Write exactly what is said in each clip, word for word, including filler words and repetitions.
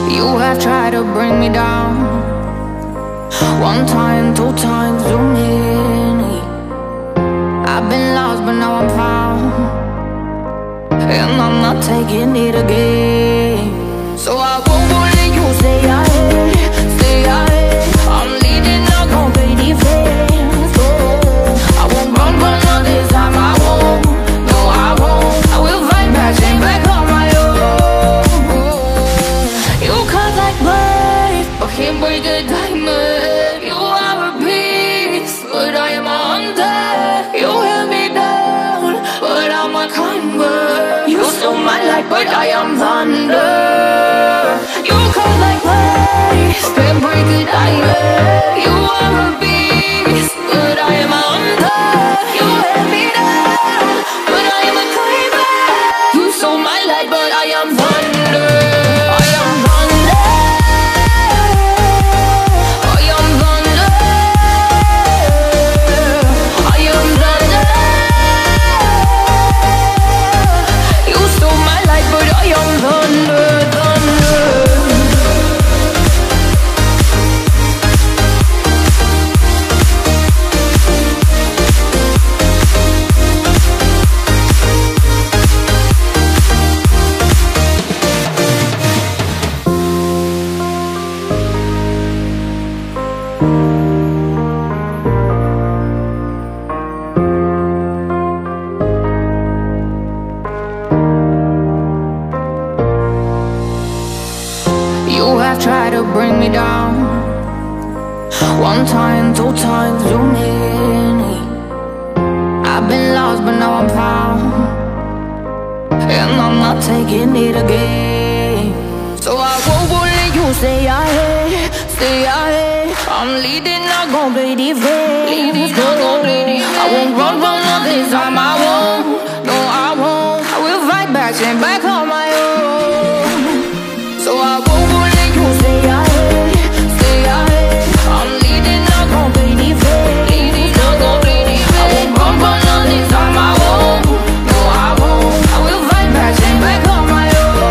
You have tried to bring me down. One time, two times, too many. I've been lost, but now I'm found, and I'm not taking it again. So I won't let you stay ahead, stay ahead. I'm leading, not gon' pay defense. Oh, I won't run, run all this time. I won't, no I won't. I will fight back, change back on my own. You cut like blade, but can't break a diamond. You are a beast, but I am a hunter. You held me down, but I'm a conqueror. You stole my life, but I am thunder. You cut like blades, can't break a diamond. You are a beast, but I am a hunter. You held me down, but I am a conqueror. You stole my life, but I am thunder. I am thunder. I am thunder. I am thunder. You stole my life, but I am thunder, thunder. You have tried to bring me down. One time, two times, too many. I've been lost, but now I'm found, and I'm not taking it again. So I won't let you stay ahead, stay ahead. I'm leading, not gon' play defense. I won't run, run all this time. I won't, no I won't. I will fight back, change back on my own. So I won't let you stay ahead, stay ahead. I'm leading, not gon' play defense. I won't run, run all this time. I won't, no I won't. I will fight back, change back on my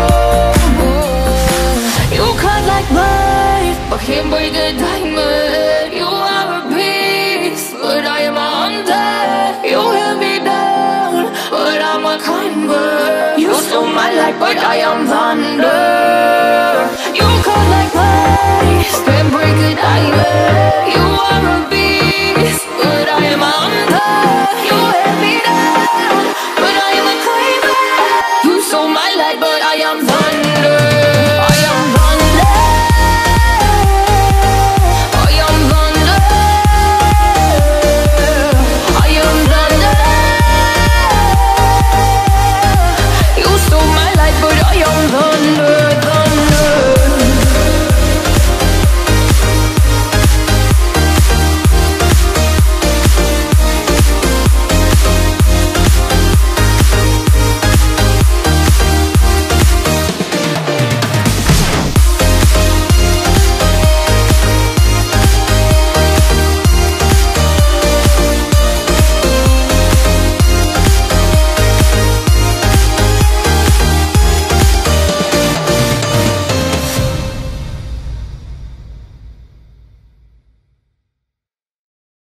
own. You cut like blade, but can't break a diamond. You are a beast, but I am a hunter. You held me down, but I'm a conqueror. You stole my life, but I am thunder. You cut like blades, can't break a diamond. You are a beast.